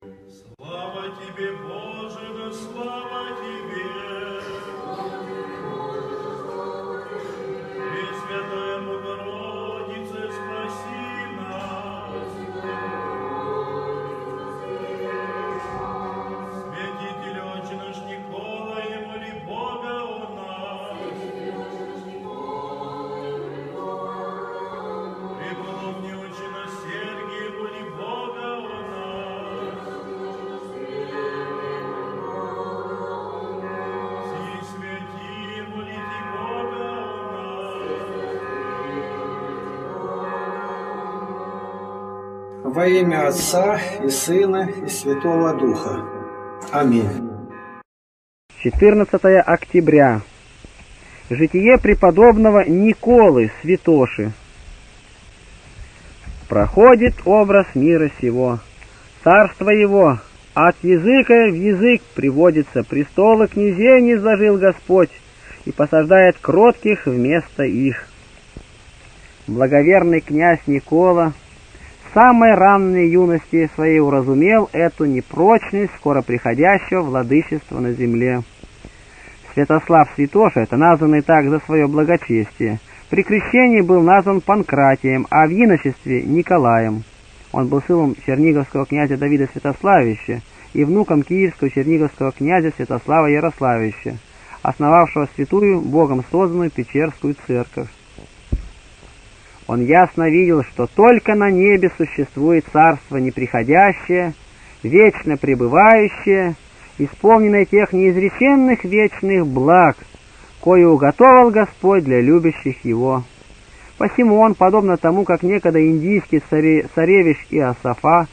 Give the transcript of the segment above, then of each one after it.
Слава тебе, Боже, да слава тебе! Пресвятая Богородице, спаси нас! Святитель Отче наш Николай, моли Бога о нас! Преподобный Отче наш Сергий, моли Бога о нас! Все святые, молите Бога о нас! Во имя Отца и Сына и Святого Духа. Аминь. 14 октября. Житие преподобного Николы Святоши. Проходит образ мира сего. Царство его от языка в язык приводится. Престолы князей низложил Господь и посаждает кротких вместо их. Благоверный князь Никола с самой ранней юности своей уразумел эту непрочность скоро приходящего владычества на земле. Святослав Святоша, это названный так за свое благочестие, при крещении был назван Панкратием, а в иночестве Николаем. Он был сыном черниговского князя Давида Святославича и внуком киевского черниговского князя Святослава Ярославича, основавшего святую, Богом созданную Печерскую церковь. Он ясно видел, что только на небе существует царство неприходящее, вечно пребывающее, исполненное тех неизреченных вечных благ, кое уготовил Господь для любящих Его. Посему он, подобно тому, как некогда индийский царевич Иосафа,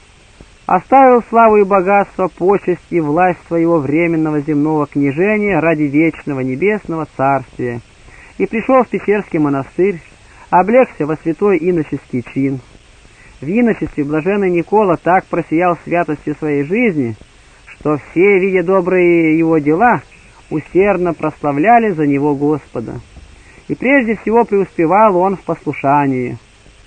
оставил славу и богатство, почесть и власть своего временного земного княжения ради вечного небесного царствия, и пришел в Печерский монастырь, облегся во святой иноческий чин. В иночестве блаженный Никола так просиял святостью своей жизни, что все, видя добрые его дела, усердно прославляли за него Господа. И прежде всего преуспевал он в послушании.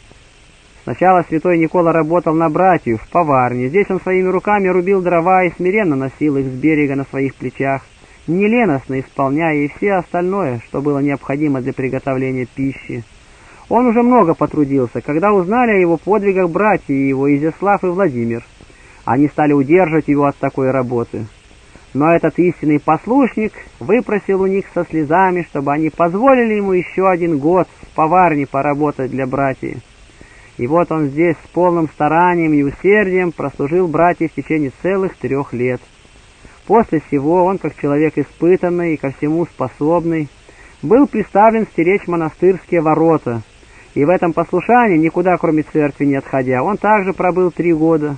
Сначала святой Никола работал на братью в поварне. Здесь он своими руками рубил дрова и смиренно носил их с берега на своих плечах, неленостно исполняя и все остальное, что было необходимо для приготовления пищи. Он уже много потрудился, когда узнали о его подвигах братья его Изяслав и Владимир. Они стали удерживать его от такой работы. Но этот истинный послушник выпросил у них со слезами, чтобы они позволили ему еще 1 год в поварне поработать для братьев. И вот он здесь с полным старанием и усердием прослужил братьев в течение целых 3 лет. После сего он, как человек испытанный и ко всему способный, был приставлен стеречь монастырские ворота, и в этом послушании, никуда кроме церкви не отходя, он также пробыл 3 года.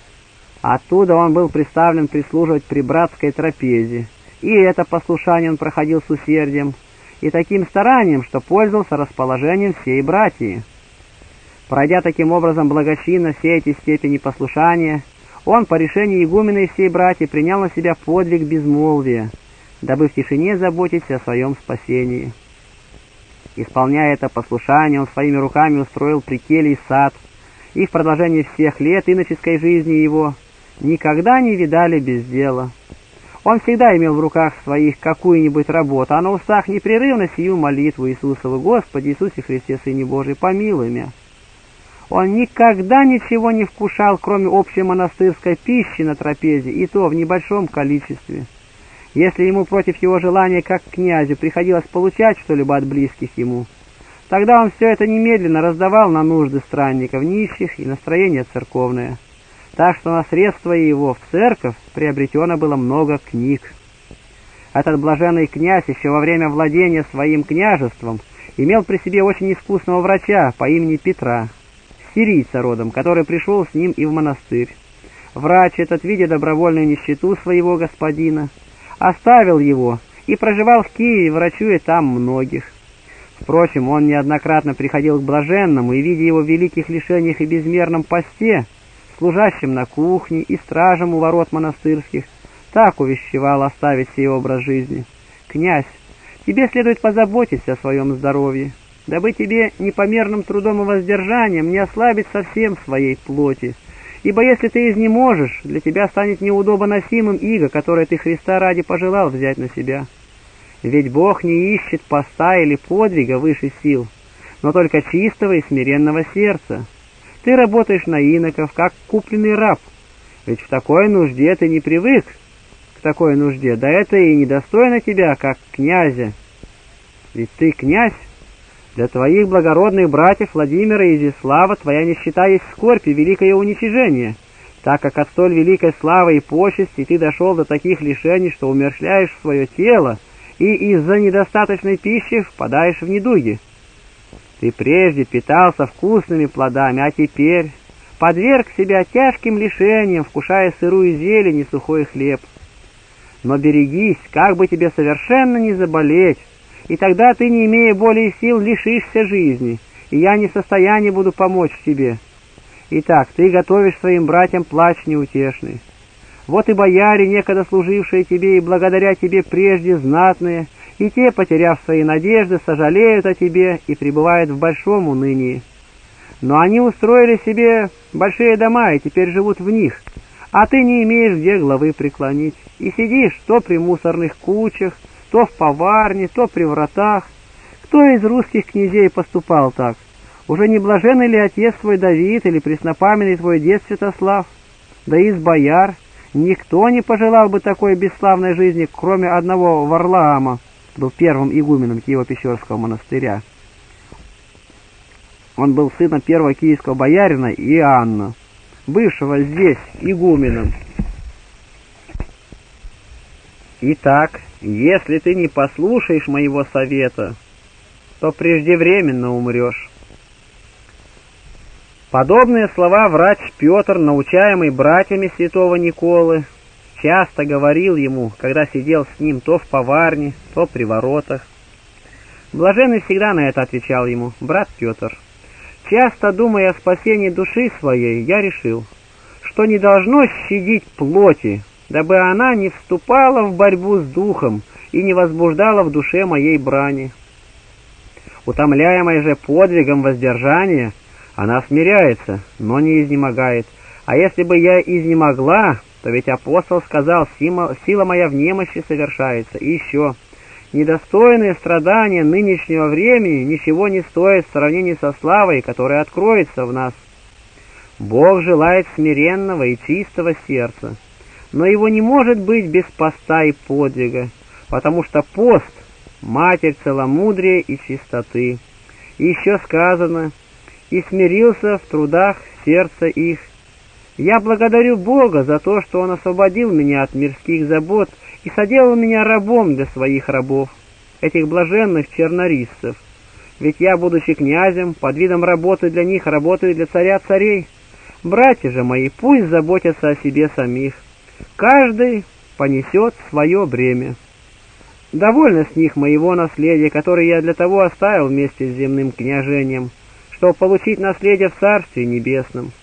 Оттуда он был приставлен прислуживать при братской трапезе, и это послушание он проходил с усердием и таким старанием, что пользовался расположением всей братьи. Пройдя таким образом благочинно все эти степени послушания, он по решению игумена и всей братьи принял на себя подвиг безмолвия, дабы в тишине заботиться о своем спасении. Исполняя это послушание, он своими руками устроил при келье сад, и в продолжении всех лет иноческой жизни его никогда не видали без дела. Он всегда имел в руках своих какую-нибудь работу, а на устах непрерывно сию молитву Иисусову: «Господи Иисусе Христе, Сыне Божий, помилуй меня». Он никогда ничего не вкушал, кроме общей монастырской пищи на трапезе, и то в небольшом количестве. Если ему против его желания, как князю, приходилось получать что-либо от близких ему, тогда он все это немедленно раздавал на нужды странников, нищих и настроение церковное. Так что на средства его в церковь приобретено было много книг. Этот блаженный князь еще во время владения своим княжеством имел при себе очень искусного врача по имени Петра, сирийца родом, который пришел с ним и в монастырь. Врач этот, видя добровольную нищету своего господина, оставил его и проживал в Киеве, врачуя там многих. Впрочем, он неоднократно приходил к блаженному и, видя его в великих лишениях и безмерном посте, служащим на кухне и стражем у ворот монастырских, так увещевал оставить сей образ жизни: «Князь, тебе следует позаботиться о своем здоровье, дабы тебе непомерным трудом и воздержанием не ослабить совсем своей плоти, Ибо если ты изнеможешь, для тебя станет неудобоносимым иго, которое ты Христа ради пожелал взять на себя. Ведь Бог не ищет поста или подвига выше сил, но только чистого и смиренного сердца. Ты работаешь на иноков, как купленный раб, ведь в такой нужде ты не привык к такой нужде, да это и недостойно тебя, как князя. Ведь ты князь. Для твоих благородных братьев Владимира и Изяслава твоя нищета есть скорбь и великое уничижение, так как от столь великой славы и почести ты дошел до таких лишений, что умерщвляешь свое тело и из-за недостаточной пищи впадаешь в недуги. Ты прежде питался вкусными плодами, а теперь подверг себя тяжким лишениям, вкушая сырую зелень и сухой хлеб. Но берегись, как бы тебе совершенно не заболеть, и тогда ты, не имея более сил, лишишься жизни, и я не в состоянии буду помочь тебе. Итак, ты готовишь своим братьям плач неутешный. Вот и бояре, некогда служившие тебе и благодаря тебе прежде знатные, и те, потеряв свои надежды, сожалеют о тебе и пребывают в большом унынии. Но они устроили себе большие дома и теперь живут в них, а ты не имеешь где главы преклонить, и сидишь то при мусорных кучах, то в поварне, то при вратах. Кто из русских князей поступал так? Уже не блаженный ли отец твой Давид или преснопамятный твой дед Святослав? Да из бояр никто не пожелал бы такой бесславной жизни, кроме одного Варлаама, был первым игуменом Киево-Печорского монастыря. Он был сыном первого киевского боярина Иоанна, бывшего здесь игуменом. Итак, если ты не послушаешь моего совета, то преждевременно умрешь. Подобные слова врач Петр, научаемый братьями святого Николы, часто говорил ему, когда сидел с ним то в поварне, то при воротах. Блаженный всегда на это отвечал ему: брат Петр, часто думая о спасении души своей, я решил, что не должно щадить плоти, дабы она не вступала в борьбу с духом и не возбуждала в душе моей брани. Утомляемая же подвигом воздержания, она смиряется, но не изнемогает. А если бы я изнемогла, то ведь апостол сказал: сила моя в немощи совершается. И еще, недостойные страдания нынешнего времени ничего не стоят в сравнении со славой, которая откроется в нас. Бог желает смиренного и чистого сердца, но его не может быть без поста и подвига, потому что пост — матерь целомудрия и чистоты. И еще сказано: «И смирился в трудах сердца их». Я благодарю Бога за то, что Он освободил меня от мирских забот и соделал меня рабом для своих рабов, этих блаженных чернорисцев. Ведь я, будучи князем, под видом работы для них, работаю для царя царей. Братья же мои, пусть заботятся о себе самих. Каждый понесет свое бремя. Довольно с них моего наследия, которое я для того оставил вместе с земным княжением, чтобы получить наследие в Царстве Небесном.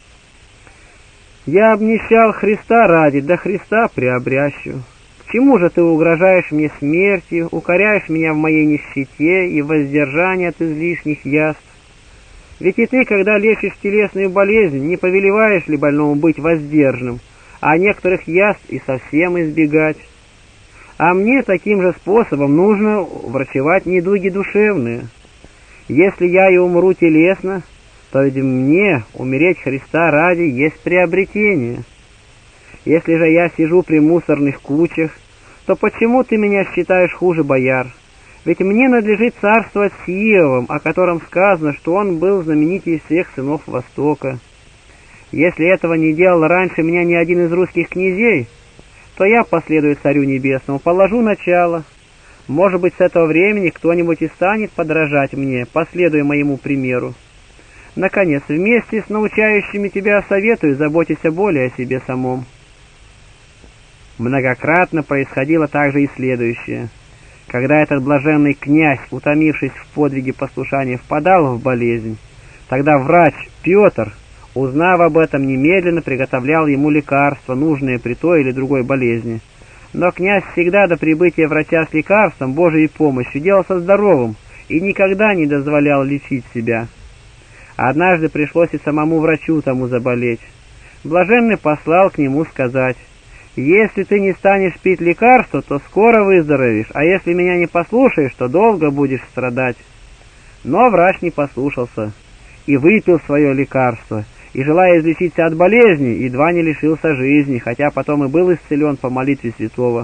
Я обнищал Христа ради, да Христа приобрящу. К чему же ты угрожаешь мне смертью, укоряешь меня в моей нищете и воздержании от излишних яств? Ведь и ты, когда лечишь телесную болезнь, не повелеваешь ли больному быть воздержанным, а некоторых яств и совсем избегать? А мне таким же способом нужно врачевать недуги душевные. Если я и умру телесно, то ведь мне умереть Христа ради есть приобретение. Если же я сижу при мусорных кучах, то почему ты меня считаешь хуже бояр? Ведь мне надлежит царствовать с Иовом, о котором сказано, что он был знаменитей всех сынов Востока. Если этого не делал раньше меня ни один из русских князей, то я последую Царю Небесному, положу начало. Может быть, с этого времени кто-нибудь и станет подражать мне, последуя моему примеру. Наконец, вместе с научающими тебя советую, заботиться более о себе самом. Многократно происходило также и следующее. Когда этот блаженный князь, утомившись в подвиге послушания, впадал в болезнь, тогда врач Петр, узнав об этом, немедленно приготовлял ему лекарства, нужные при той или другой болезни. Но князь всегда до прибытия врача с лекарством, Божией помощью, делался здоровым и никогда не дозволял лечить себя. Однажды пришлось и самому врачу тому заболеть. Блаженный послал к нему сказать: «Если ты не станешь пить лекарство, то скоро выздоровеешь, а если меня не послушаешь, то долго будешь страдать». Но врач не послушался и выпил свое лекарство, и, желая излечиться от болезни, едва не лишился жизни, хотя потом и был исцелен по молитве святого.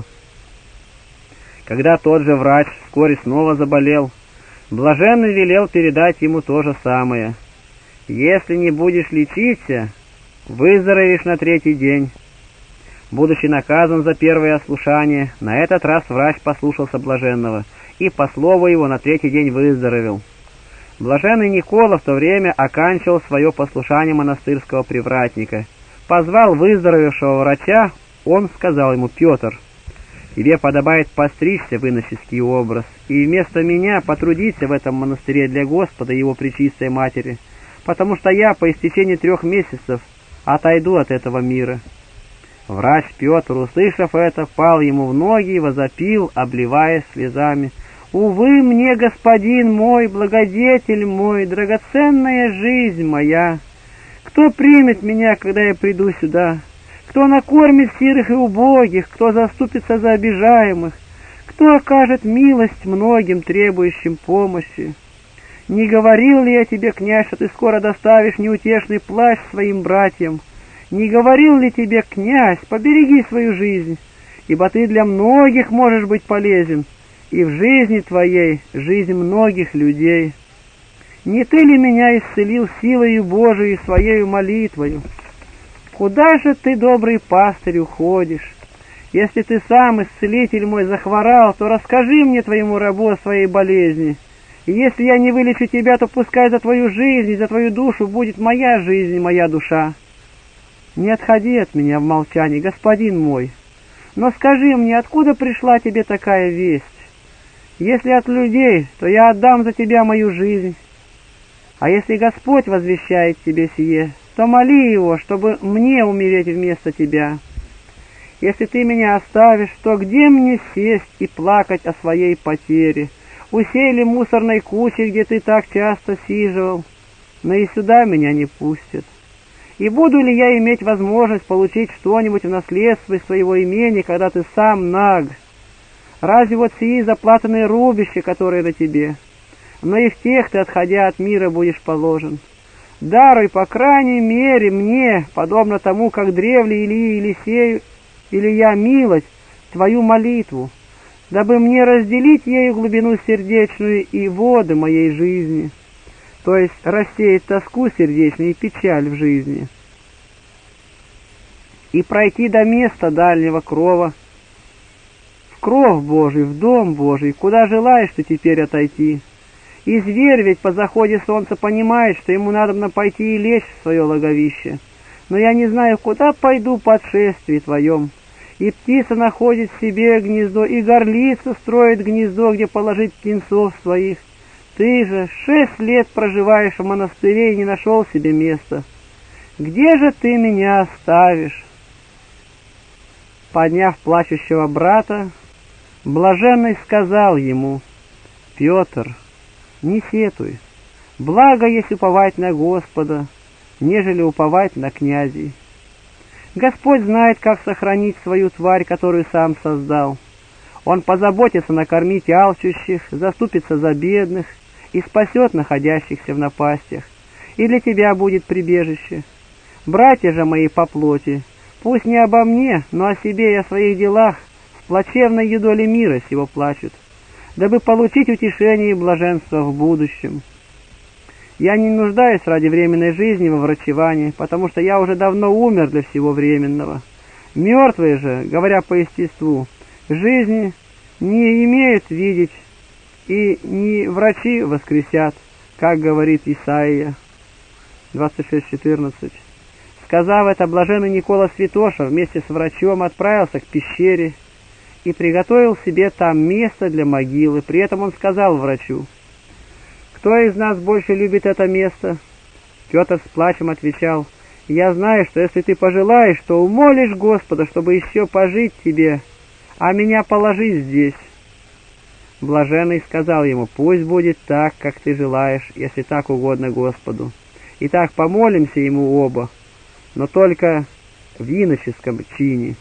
Когда тот же врач вскоре снова заболел, блаженный велел передать ему то же самое: «Если не будешь лечиться, выздоровеешь на 3-й день». Будучи наказан за первое ослушание, на этот раз врач послушался блаженного и по слову его на 3-й день выздоровел. Блаженный Никола в то время оканчивал свое послушание монастырского привратника. Позвал выздоровевшего врача, он сказал ему: «Петр, тебе подобает постричься в иноческий образ, и вместо меня потрудиться в этом монастыре для Господа и Его Пречистой Матери, потому что я по истечении 3 месяцев отойду от этого мира». Врач Петр, услышав это, пал ему в ноги и возопил, обливаясь слезами: «Увы мне, господин мой, благодетель мой, драгоценная жизнь моя! Кто примет меня, когда я приду сюда? Кто накормит сирых и убогих? Кто заступится за обижаемых? Кто окажет милость многим, требующим помощи? Не говорил ли я тебе, князь, что ты скоро доставишь неутешный плач своим братьям? Не говорил ли тебе, князь, побереги свою жизнь, ибо ты для многих можешь быть полезен, и в жизни твоей жизнь многих людей? Не ты ли меня исцелил силою Божией и своею молитвою? Куда же ты, добрый пастырь, уходишь? Если ты сам, исцелитель мой, захворал, то расскажи мне, твоему рабу, о своей болезни. И если я не вылечу тебя, то пускай за твою жизнь и за твою душу будет моя жизнь и моя душа. Не отходи от меня в молчании, господин мой, но скажи мне, откуда пришла тебе такая весть? Если от людей, то я отдам за тебя мою жизнь. А если Господь возвещает тебе сие, то моли Его, чтобы мне умереть вместо тебя. Если ты меня оставишь, то где мне сесть и плакать о своей потере? У сей ли мусорной кучи, где ты так часто сиживал? Но и сюда меня не пустят. И буду ли я иметь возможность получить что-нибудь в наследство из своего имени, когда ты сам наг? Разве вот сии заплатанные рубища, которые на тебе? Но и в тех ты, отходя от мира, будешь положен. Даруй, по крайней мере, мне, подобно тому, как древле Илии Елисею, или я милость, твою молитву, дабы мне разделить ею глубину сердечную и воды моей жизни, то есть рассеять тоску сердечную и печаль в жизни, и пройти до места дальнего крова, в кров Божий, в дом Божий, куда желаешь ты теперь отойти. И зверь ведь по заходе солнца понимает, что ему надобно пойти и лечь в свое логовище. Но я не знаю, куда пойду по отшествии твоем. И птица находит себе гнездо, и горлица строит гнездо, где положить птенцов своих. Ты же 6 лет проживаешь в монастыре и не нашел себе места. Где же ты меня оставишь?» Подняв плачущего брата, блаженный сказал ему: «Петр, не сетуй, благо есть уповать на Господа, нежели уповать на князей. Господь знает, как сохранить свою тварь, которую сам создал. Он позаботится накормить алчущих, заступится за бедных и спасет находящихся в напастях, и для тебя будет прибежище. Братья же мои по плоти, пусть не обо мне, но о себе и о своих делах в плачевной юдоле мира сего плачут, дабы получить утешение и блаженство в будущем. Я не нуждаюсь ради временной жизни во врачевании, потому что я уже давно умер для всего временного. Мертвые же, говоря по естеству, жизни не имеют видеть, и не врачи воскресят, как говорит Исаия 26:14. Сказав это, блаженный Никола Святоша вместе с врачом отправился к пещере и приготовил себе там место для могилы. При этом он сказал врачу: «Кто из нас больше любит это место?» Петр с плачем отвечал: «Я знаю, что если ты пожелаешь, то умолишь Господа, чтобы еще пожить тебе, а меня положи здесь». Блаженный сказал ему: «Пусть будет так, как ты желаешь, если так угодно Господу. Итак, помолимся ему оба». но только в иноческом чине.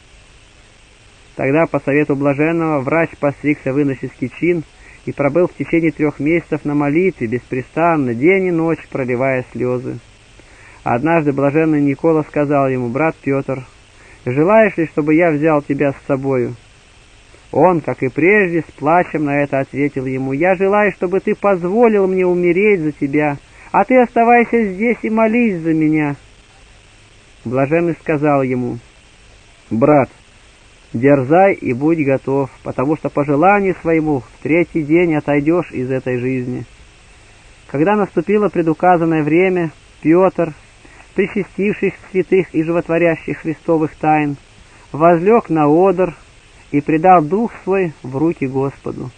Тогда, по совету блаженного, врач постригся в иноческий чин и пробыл в течение 3 месяцев на молитве, беспрестанно, день и ночь, проливая слезы. Однажды блаженный Никола сказал ему: «Брат Петр, желаешь ли, чтобы я взял тебя с собою?» Он, как и прежде, с плачем на это ответил ему: «Я желаю, чтобы ты позволил мне умереть за тебя, а ты оставайся здесь и молись за меня». Блаженный сказал ему: «Брат, дерзай и будь готов, потому что по желанию своему в 3-й день отойдешь из этой жизни». Когда наступило предуказанное время, Петр, причастившись святых и животворящих христовых тайн, возлег на одр и предал дух свой в руки Господу.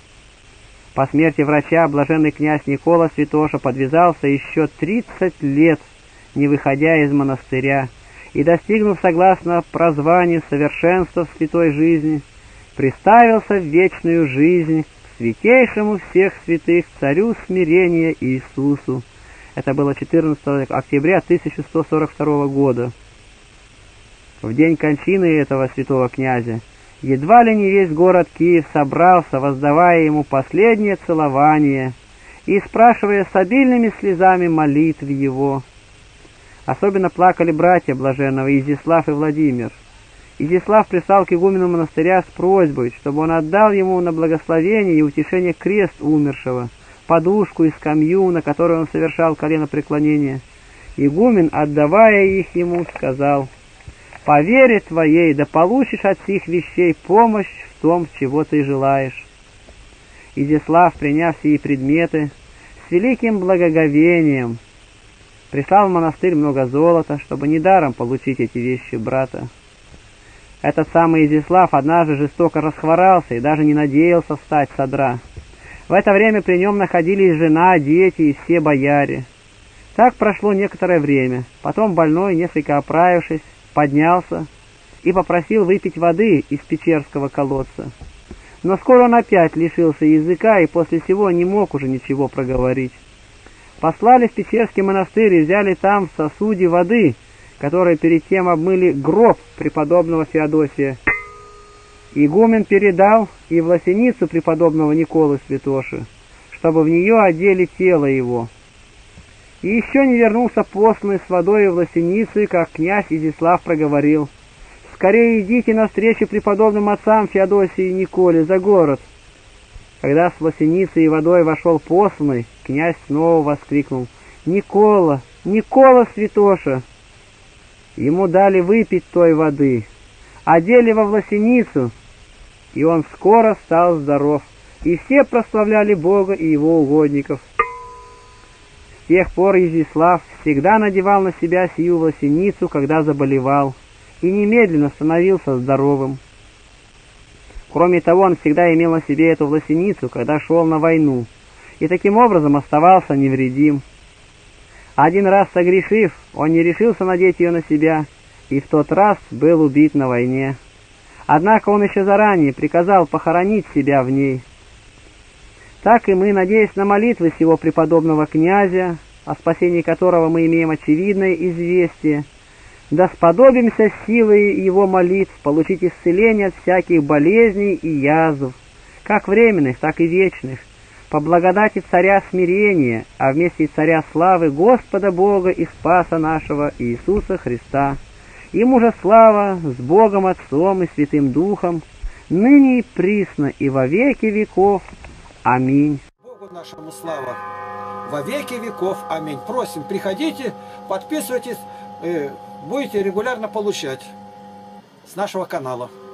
По смерти врача блаженный князь Никола Святоша подвязался еще 30 лет, не выходя из монастыря, и, достигнув согласно прозванию совершенства в святой жизни, приставился в вечную жизнь к святейшему всех святых царю смирения Иисусу. Это было 14 октября 1142 года. В день кончины этого святого князя едва ли не весь город Киев собрался, воздавая ему последнее целование и спрашивая с обильными слезами молитв его. Особенно плакали братья блаженного Изяслав и Владимир. Изяслав прислал к игумену монастыря с просьбой, чтобы он отдал ему на благословение и утешение крест умершего, подушку и скамью, на которой он совершал коленопреклонение. Игумен, отдавая их ему, сказал: «По вере твоей да получишь от сих вещей помощь в том, чего ты желаешь». Изяслав, приняв сии предметы, с великим благоговением прислал в монастырь много золота, чтобы недаром получить эти вещи брата. Этот самый Изяслав однажды жестоко расхворался и даже не надеялся встать с одра. В это время при нем находились жена, дети и все бояре. Так прошло некоторое время. Потом больной, несколько оправившись, поднялся и попросил выпить воды из печерского колодца. Но скоро он опять лишился языка и после сего не мог уже ничего проговорить. Послали в Печерский монастырь и взяли там в сосуде воды, которой перед тем обмыли гроб преподобного Феодосия. Игумен передал и власеницу преподобного Николы Святоши, чтобы в нее одели тело его. И еще не вернулся посланный с водой и власеницы, как князь Изяслав проговорил: «Скорее идите навстречу преподобным отцам Феодосии и Николе за город». Когда с власеницей и водой вошел посланный, князь снова воскликнул: «Никола! Никола Святоша!» Ему дали выпить той воды, одели во власеницу, и он скоро стал здоров, и все прославляли Бога и его угодников. С тех пор Изяслав всегда надевал на себя сию власеницу, когда заболевал, и немедленно становился здоровым. Кроме того, он всегда имел на себе эту власеницу, когда шел на войну, и таким образом оставался невредим. Один раз согрешив, он не решился надеть ее на себя, и в тот раз был убит на войне. Однако он еще заранее приказал похоронить себя в ней. Так и мы, надеясь на молитвы сего преподобного князя, о спасении которого мы имеем очевидное известие, да сподобимся силой его молитв получить исцеление от всяких болезней и язв, как временных, так и вечных, по благодати Царя смирения, а вместе и Царя славы Господа Бога и Спаса нашего Иисуса Христа. Ему же слава с Богом Отцом и Святым Духом, ныне и присно и во веки веков. Аминь. Богу нашему слава во веки веков. Аминь. Просим, приходите, подписывайтесь, будете регулярно получать с нашего канала.